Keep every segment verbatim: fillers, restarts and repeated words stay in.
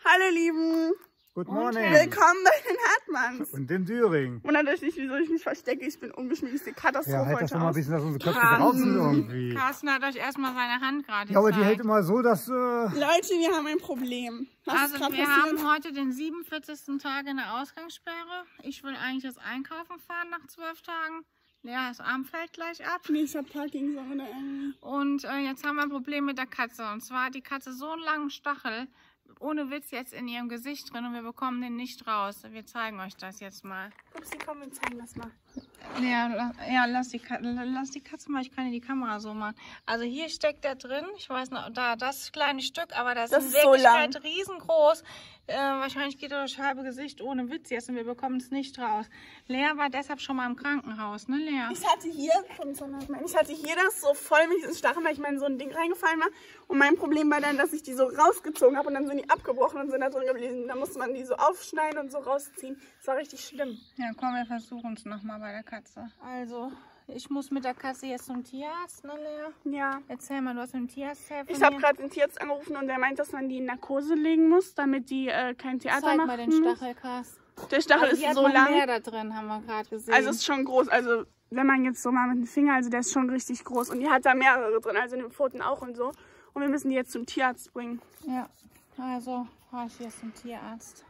Hallo Lieben. Good morning. Willkommen bei den Hartmanns. Und dem Düring. Wundert nicht, wieso ich mich verstecke. Ich bin ungeschminkt. Die Katastrophe Ja, halt heute das doch mal ein aus. bisschen, dass unsere Köpfe draußen irgendwie. Carsten hat euch erstmal seine Hand gerade Ja, aber die gezeigt. hält immer so, dass... Äh Leute, wir haben ein Problem. Was Also ist grad wir passiert? haben heute den siebenundvierzigsten Tag in der Ausgangssperre. Ich will eigentlich das Einkaufen fahren nach zwölf Tagen. Lea, das Arm fällt gleich ab. Nee, ich hab Parkinson oder irgendwie. Und äh, jetzt haben wir ein Problem mit der Katze. Und zwar hat die Katze so einen langen Stachel, ohne Witz, jetzt in ihrem Gesicht drin und wir bekommen den nicht raus. Wir zeigen euch das jetzt mal. Upsi, komm, wir zeigen das mal. Ja, la ja lass, die lass die Katze mal, ich kann dir die Kamera so machen. Also hier steckt der drin, ich weiß noch, da das kleine Stück, aber das, Das ist ist in so Wirklichkeit lang. riesengroß. Äh, wahrscheinlich geht er das halbe Gesicht ohne Witz jetzt und wir bekommen es nicht raus. Lea war deshalb schon mal im Krankenhaus, ne Lea? Ich hatte hier, ich hatte hier das so voll mit diesen Stacheln, weil ich mal in so ein Ding reingefallen war. Und mein Problem war dann, dass ich die so rausgezogen habe und dann sind die abgebrochen und sind da drin geblieben. Da musste man die so aufschneiden und so rausziehen. Das war richtig schlimm. Ja, komm, wir versuchen es nochmal bei der Katze. Also, ich muss mit der Katze jetzt zum Tierarzt, ne Lea? Ja. Erzähl mal, du hast mit dem Tierarzt telefoniert. Ich habe gerade den Tierarzt angerufen und der meint, dass man die in Narkose legen muss, damit die äh, kein Theater Zeig machen. mal den Stachel, Carsten. Der Stachel Also, ist die hat so noch lang. mehr da drin, haben wir gerade gesehen. Also ist schon groß. Also wenn man jetzt so mal mit dem Finger, also der ist schon richtig groß. Und die hat da mehrere drin, also in den Pfoten auch und so. Und wir müssen die jetzt zum Tierarzt bringen. Ja, also fahre ich jetzt zum Tierarzt.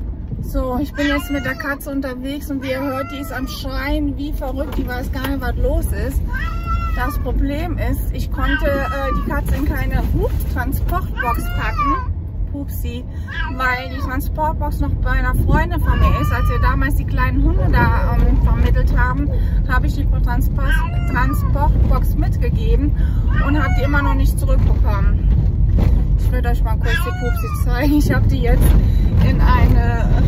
So, ich bin jetzt mit der Katze unterwegs und wie ihr hört, die ist am Schreien wie verrückt. Die weiß gar nicht, was los ist. Das Problem ist, ich konnte äh, die Katze in keine Hubtransportbox packen. Pupsi, weil die Transportbox noch bei einer Freundin von mir ist. Als wir damals die kleinen Hunde da ähm, vermittelt haben, habe ich die Transport Transportbox mitgegeben und habe die immer noch nicht zurückbekommen. Ich würde euch mal kurz die Pupsi zeigen. Ich habe die jetzt in eine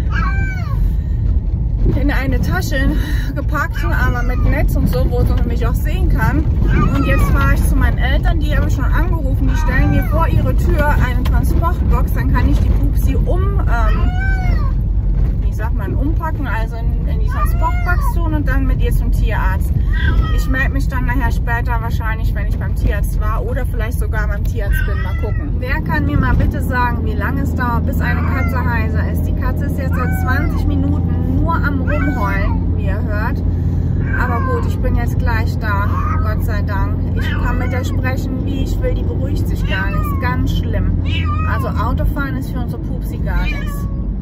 in eine Tasche gepackt, aber mit Netz und so, wo sie mich auch sehen kann. Und jetzt fahre ich zu meinen Eltern, die habe ich schon angerufen, die stellen mir vor ihre Tür eine Transportbox, dann kann ich die Pupsi um, ähm, wie sagt man, umpacken, also in, in die Transportbox tun und dann mit ihr zum Tierarzt. Ich melde mich dann nachher später wahrscheinlich, wenn ich beim Tierarzt war oder vielleicht sogar beim Tierarzt bin, mal gucken. Wer kann mir mal bitte sagen, wie lange es dauert, bis eine Katze heiser ist? Die Katze ist jetzt seit zwanzig Minuten nur am Rumheulen, wie ihr hört. Aber gut, ich bin jetzt gleich da, Gott sei Dank. Ich kann mit der sprechen, wie ich will, die beruhigt sich gar nicht. Ist ganz schlimm. Also Autofahren ist für unsere Pupsi gar nichts.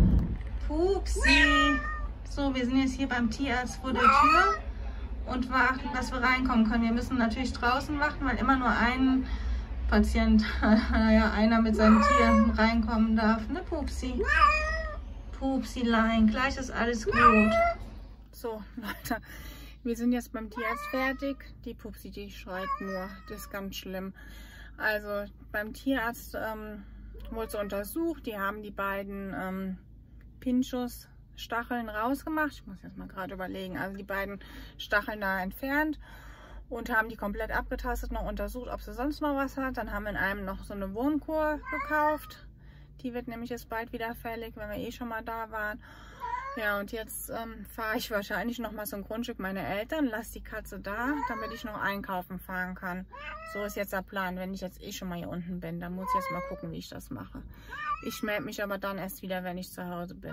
Pupsi! So, wir sind jetzt hier beim Tierarzt vor der Tür und warten, dass wir reinkommen können. Wir müssen natürlich draußen warten, weil immer nur ein Patient, naja, einer mit seinem Tier reinkommen darf. Ne, Pupsi? Pupsilein, gleich ist alles gut. So, Leute, wir sind jetzt beim Tierarzt fertig. Die Pupsi, die schreit nur. Das ist ganz schlimm. Also beim Tierarzt ähm, wurde sie untersucht. Die haben die beiden ähm, Pinchos Stacheln rausgemacht. Ich muss jetzt mal gerade überlegen. Also die beiden Stacheln da entfernt und haben die komplett abgetastet, noch untersucht, ob sie sonst noch was hat. Dann haben wir in einem noch so eine Wurmkur gekauft. Die wird nämlich jetzt bald wieder fällig, wenn wir eh schon mal da waren. Ja, und jetzt ähm, fahre ich wahrscheinlich noch mal so ein Grundstück meiner Eltern, lasse die Katze da, damit ich noch einkaufen fahren kann. So ist jetzt der Plan, wenn ich jetzt eh schon mal hier unten bin. Dann muss ich jetzt mal gucken, wie ich das mache. Ich melde mich aber dann erst wieder, wenn ich zu Hause bin.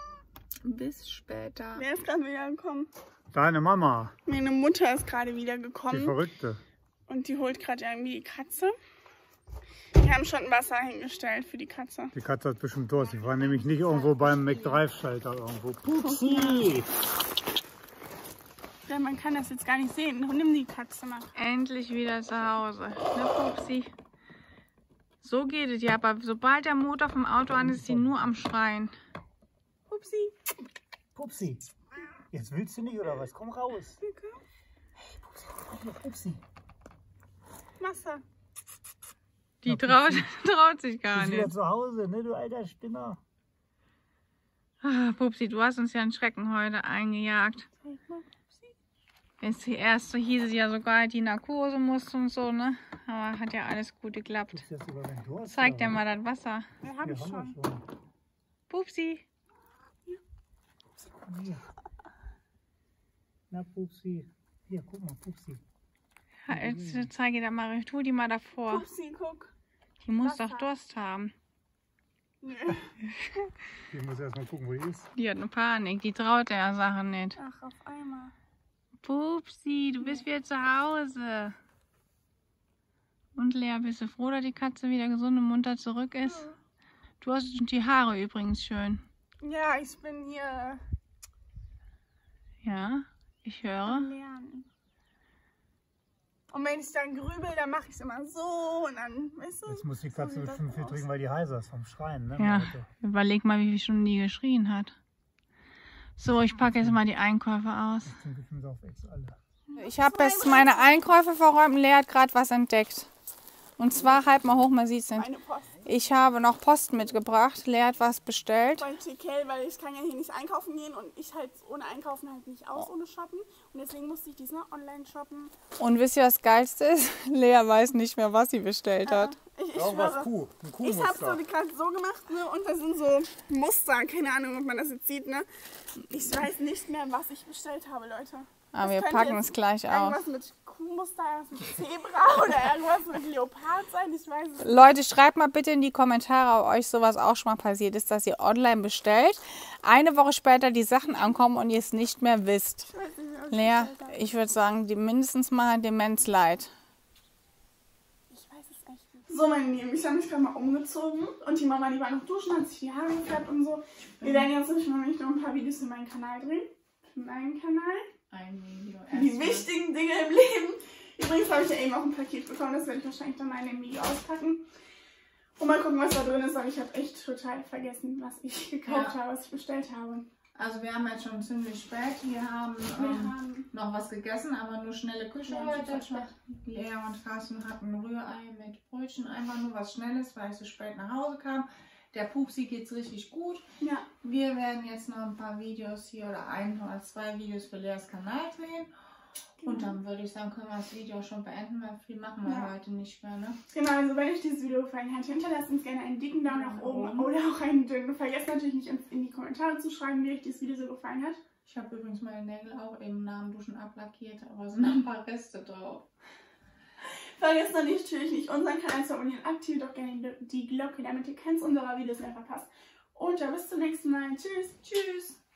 Bis später. Wer ist gerade wieder gekommen? Deine Mama. Meine Mutter ist gerade wieder Die gekommen. Verrückte. Und die holt gerade irgendwie die Katze. Wir haben schon Wasser hingestellt für die Katze. Die Katze hat bestimmt Durst. Ich war nämlich nicht irgendwo beim McDrive-Schalter irgendwo. Pupsi! Ja, man kann das jetzt gar nicht sehen. Nimm die Katze mal. Endlich wieder zu Hause. Ne, Pupsi? So geht es ja, aber sobald der Motor vom Auto an ist, ist sie nur am Schreien. Pupsi. Pupsi! Jetzt willst du nicht, oder was? Komm raus! Okay. Hey, Pupsi, komm hier, Pupsi! Wasser. Die Ja, traut, traut sich Du gar bist wieder nicht. zu Hause, ne, du alter Spinner. Ah, Pupsi, du hast uns ja einen Schrecken heute eingejagt. Zeig mal, Pupsi. Jetzt die erste hieß es ja sogar, die Narkose musste und so, ne? Aber hat ja alles gut geklappt. Gibt's jetzt sogar den Durst, Zeig oder dir was? mal das Wasser. Ja, hab Ja, ich haben schon. wir schon. Pupsi. Komm hier. Na, Pupsi. Hier, guck mal, Pupsi. Ja, jetzt zeige ich dir mal, tu die mal davor. Pupsi, guck. Die muss Wasser. doch Durst haben. Nö. Ich muss erst mal gucken, wo die ist. Die hat eine Panik, die traut der Sache nicht. Ach, auf einmal. Pupsi, du bist wieder zu Hause. Und Lea, bist du froh, dass die Katze wieder gesund und munter zurück ist? Ja. Du hast die Haare übrigens schön. Ja, ich bin hier Ja, ich höre. am Lernen. Und wenn ich dann grübel, dann mache ich es immer so und dann, weißt du? Jetzt muss die Katze so sieht bestimmt das viel aus. trinken, weil die heiser ist vom Schreien. Ne? Ja, Leute? überleg mal, wie viele Stunden die geschrien hat. So, ich packe jetzt mal die Einkäufe aus. Das sind bestimmt auf Ex alle. Ich habe jetzt meine Einkäufe verräumt und Lea hat gerade was entdeckt. Und zwar, halt mal hoch, man sieht es nicht. Meine Post. Ich habe noch Post mitgebracht. Lea hat was bestellt. Bei T K, weil ich kann ja hier nicht einkaufen gehen und ich halt ohne Einkaufen halt nicht aus, ohne Shoppen. Und deswegen musste ich diesmal online shoppen. Und wisst ihr, was das Geilste ist? Lea weiß nicht mehr, was sie bestellt hat. Ich, ich Irgendwas schwöre. Kuh, ein Ich Kuhmuster. habe so die Karte so gemacht, ne? Und da sind so Muster, keine Ahnung, ob man das jetzt sieht, ne? Ich weiß nicht mehr, was ich bestellt habe, Leute. Aber Das wir könnte packen jetzt es gleich aus. Irgendwas mit Kuhmuster, irgendwas mit Zebra oder irgendwas mit Leopard sein, ich weiß es nicht. Leute, schreibt mal bitte in die Kommentare, ob euch sowas auch schon mal passiert ist, dass ihr online bestellt, eine Woche später die Sachen ankommen und ihr es nicht mehr wisst. Ich weiß nicht mehr, was ich Lea, bestellt habe. ich würde sagen, die mindestens mal Demenz leid. Ich weiß es echt nicht. So, meine Lieben, ich habe mich gerade mal umgezogen und die Mama, die war noch duschen, hat sich die Haare gefärbt und so. Wir werden jetzt nämlich noch ein paar Videos für meinen Kanal drehen. Für meinen Kanal. Ein Video. Die wichtigen Dinge im Leben. Übrigens habe ich ja eben auch ein Paket bekommen, das werde ich wahrscheinlich dann mal in dem Video auspacken. Und mal gucken, was da drin ist, aber ich habe echt total vergessen, was ich gekauft Ja. habe, was ich bestellt habe. Also wir haben jetzt schon ziemlich spät. Wir haben, Wir ähm, haben noch was gegessen, aber nur schnelle Küche Ja, heute. super spät. Lea und Carsten hatten ein Rührei mit Brötchen, einfach nur was Schnelles, weil ich so spät nach Hause kam. Der Pupsi geht's richtig gut. ja, Wir werden jetzt noch ein paar Videos hier oder ein oder zwei Videos für Leas Kanal drehen. Und dann würde ich sagen, können wir das Video schon beenden, weil viel machen wir Ja. heute nicht mehr, ne? genau, also wenn euch dieses Video gefallen hat, hinterlasst uns gerne einen dicken Daumen nach oben oder auch einen dünnen. Vergesst natürlich nicht in die Kommentare zu schreiben, wie euch dieses Video so gefallen hat. Ich habe übrigens meine Nägel auch eben nach dem Duschen ablackiert, aber es sind noch ein paar Reste drauf. Vergesst natürlich nicht, unseren Kanal zu abonnieren. Aktiviert doch gerne die Glocke, damit ihr keins unserer Videos mehr verpasst. Und ja, bis zum nächsten Mal. Tschüss. Tschüss!